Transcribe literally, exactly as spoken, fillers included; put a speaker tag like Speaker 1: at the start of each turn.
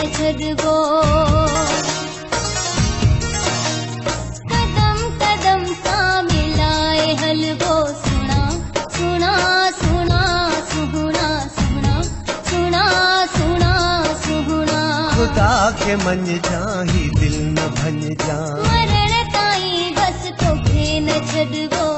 Speaker 1: छॾबो। कदम कदम सां मिलाए हलबो, सुणा सुणा सुणा सुहिणा सुहिणा सुणा सुणा सुहिणा।
Speaker 2: खुदा खे मञजां ही दिल न भञजां,
Speaker 1: मरण ताईं बस तोखे न छॾबो।